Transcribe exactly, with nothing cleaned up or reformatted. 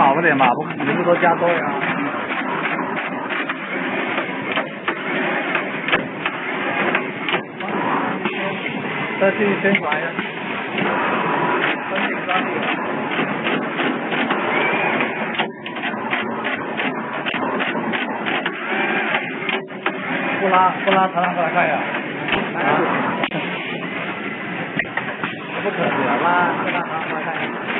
好点嘛，不你不多加多呀。再继续宣传呀，分顶专利。不拉不拉长长过来看呀，啊，不可以啊，拉不拉长长过来看。